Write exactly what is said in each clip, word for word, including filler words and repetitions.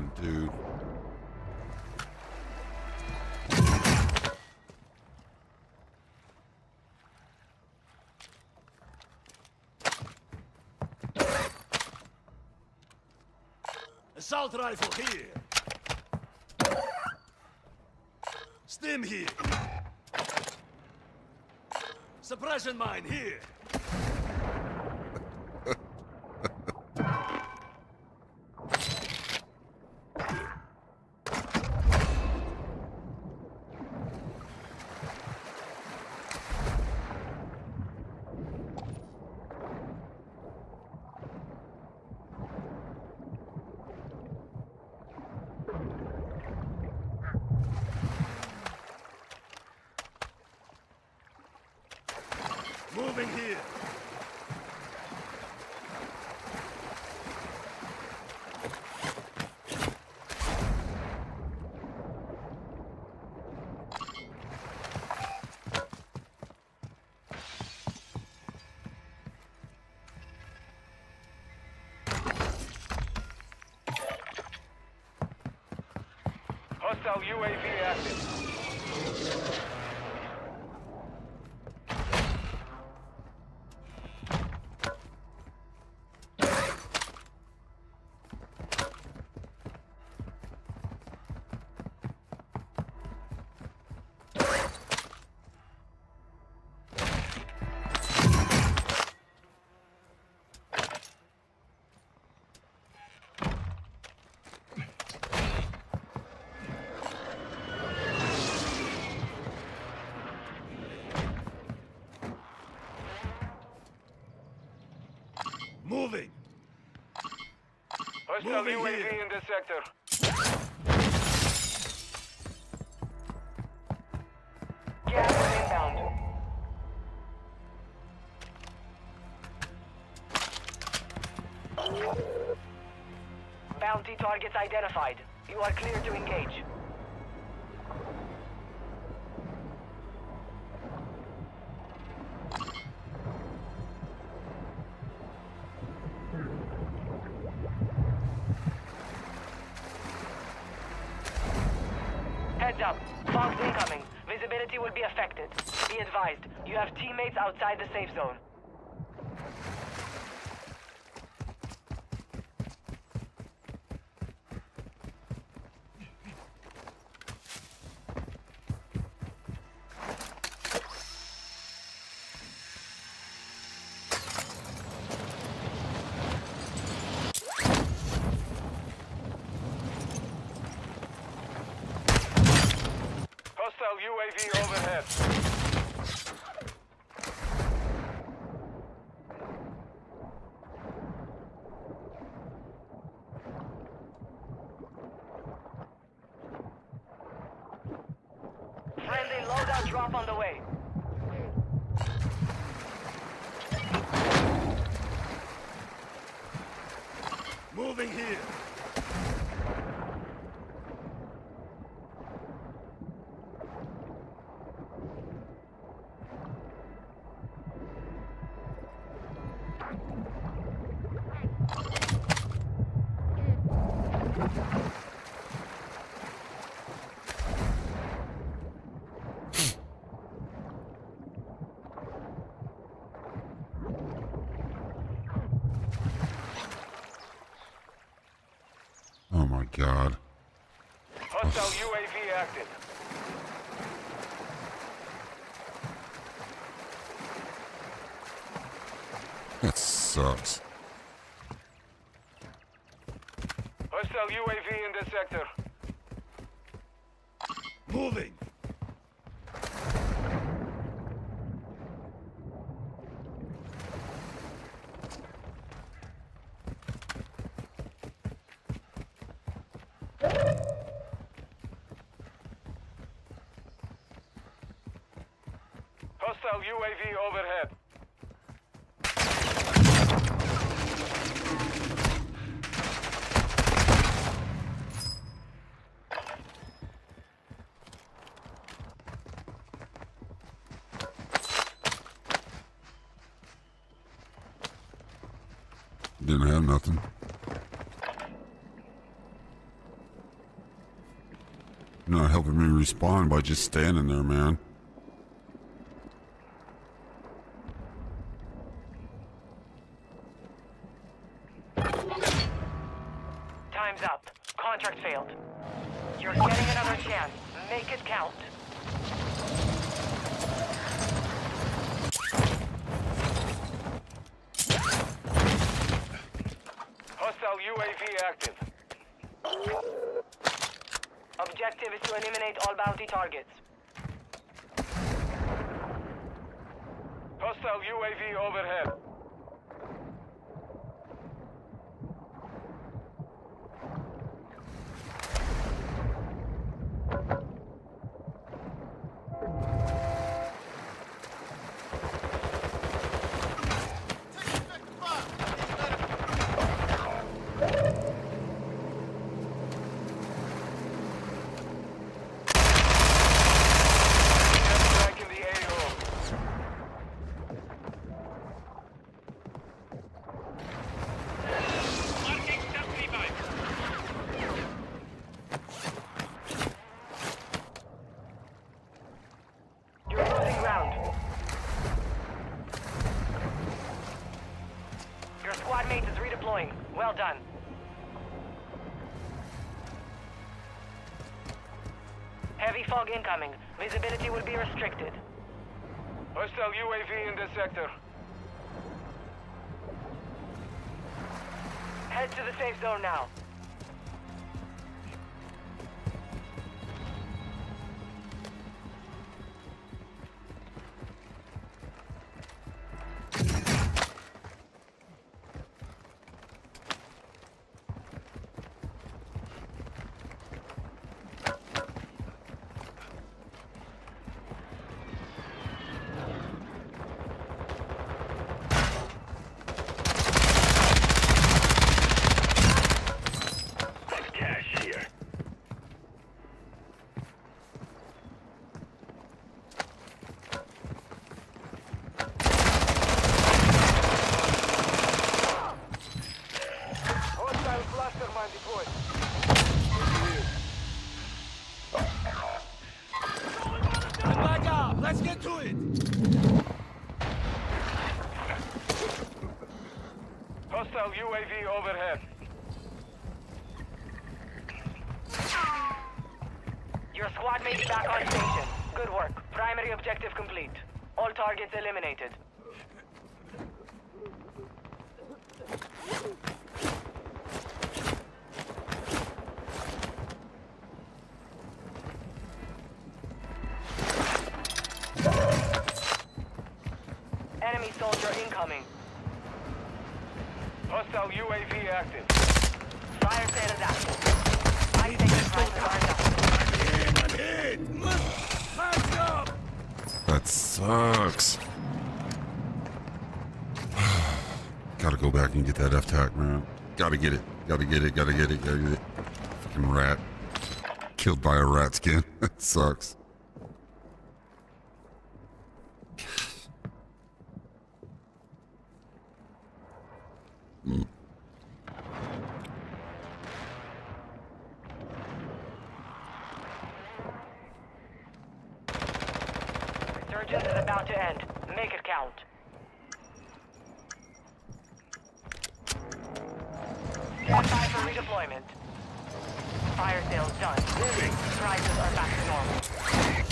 on, dude. Assault rifle here. Stim here. Suppression mine here. Moving here. Hostile U A V active. Moving. Hostile Moving U A V here. in this sector. Gas inbound. Bounty targets identified. You are clear to engage. Heads up. Fogs incoming. Visibility will be affected. Be advised, you have teammates outside the safe zone. Hostile U A V overhead. Friendly loadout drop on the way. Moving here. Oh my god. Hostile U A V active. That sucks. Hostile U A V in this sector. Moving. Hostile U A V overhead. Didn't have nothing. You're not helping me respawn by just standing there, man. Time's up. Contract failed. You're getting another chance. Make it count. Hostile U A V active. Objective is to eliminate all bounty targets. Hostile U A V overhead. Squad mate is redeploying. Well done. Heavy fog incoming. Visibility will be restricted. Hostile U A V in this sector. Head to the safe zone now. Let's get to it! Hostile U A V overhead. Your squad mate is back on station. Good work. Primary objective complete. All targets eliminated. Enemy soldier incoming. Hostile U A V active. Fire sale is active. I take the prices are enough. I'm hit! Hands up! That sucks. Gotta go back and get that F-tac, man. Gotta get it. Gotta get it. Gotta get it. Gotta get it. Fucking rat. Killed by a rat skin. That sucks. Mm. Resurgence is about to end. Make it count. Stand by for redeployment. Fire sales done. Moving. Prices are back to normal.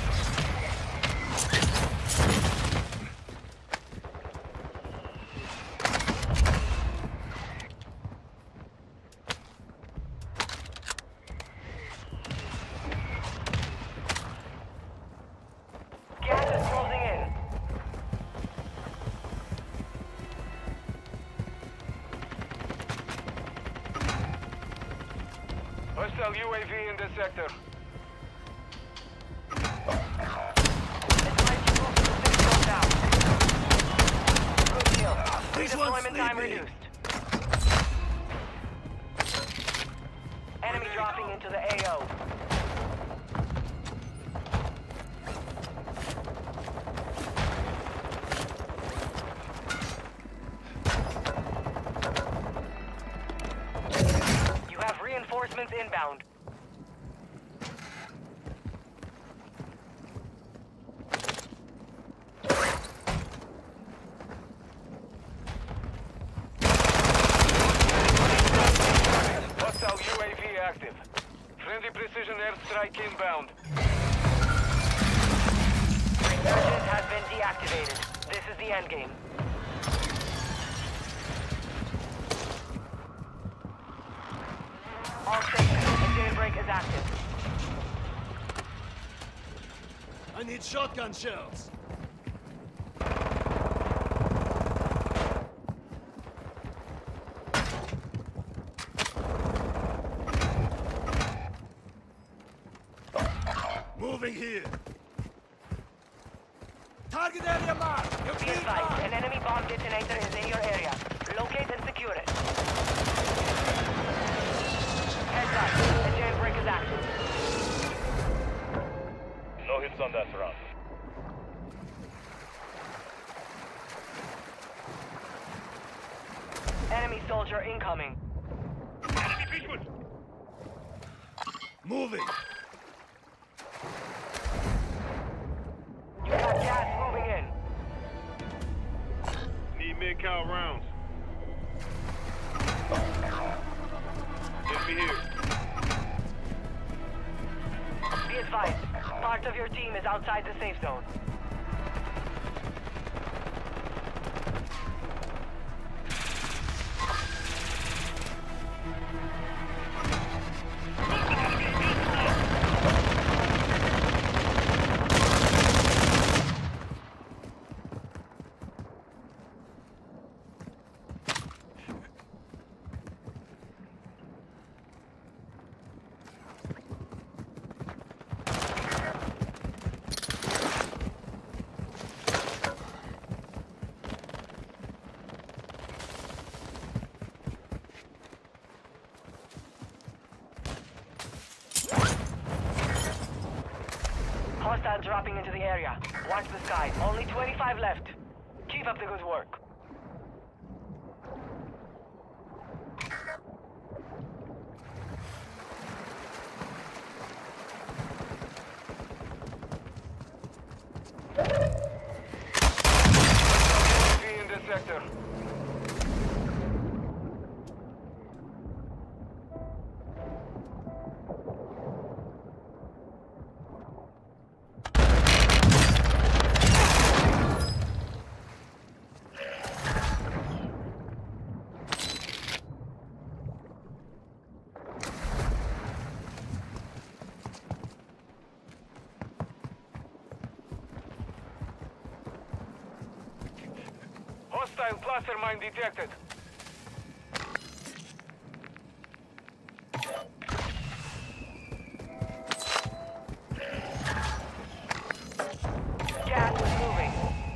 Hostile U A V in this sector. Good kill. Redeployment time reduced. Enemy dropping into the A O. You have reinforcements inbound. active. Friendly precision airstrike inbound. Resurgence has been deactivated. This is the endgame. All stations, a jailbreak is active. I need shotgun shells. Moving here. Target area marked. You Be keep advised, marked. an enemy bomb detonator is in your area. Locate and secure it. Heads up, the jailbreak is active. No hits on that round. Enemy soldier incoming. Moving. You got gas moving in. Need mid-count rounds. Enemy here. Be advised, part of your team is outside the safe zone. Hostile dropping into the area. Watch the sky. Only twenty-five left. Keep up the good work. U A V in this sector. Hostile cluster mine detected. Gas is moving.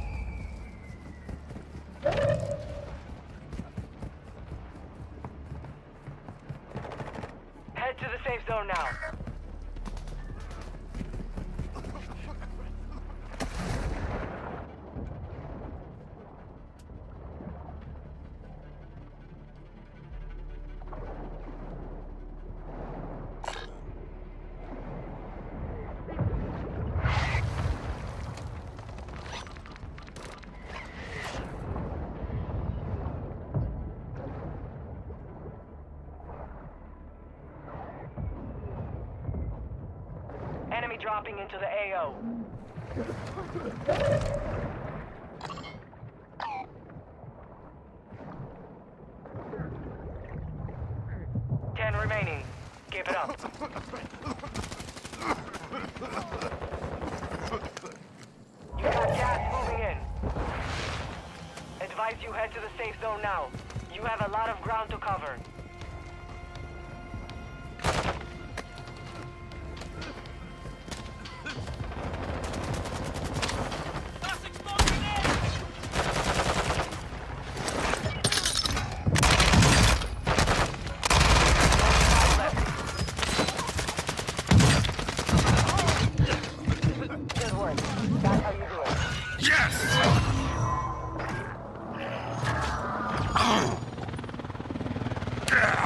Head to the safe zone now. Enemy dropping into the A O. Ten remaining. Keep it up. You got gas moving in. Advise you head to the safe zone now. You have a lot of ground to cover. Good work. That's how you do it. Yes! Oh. Yeah.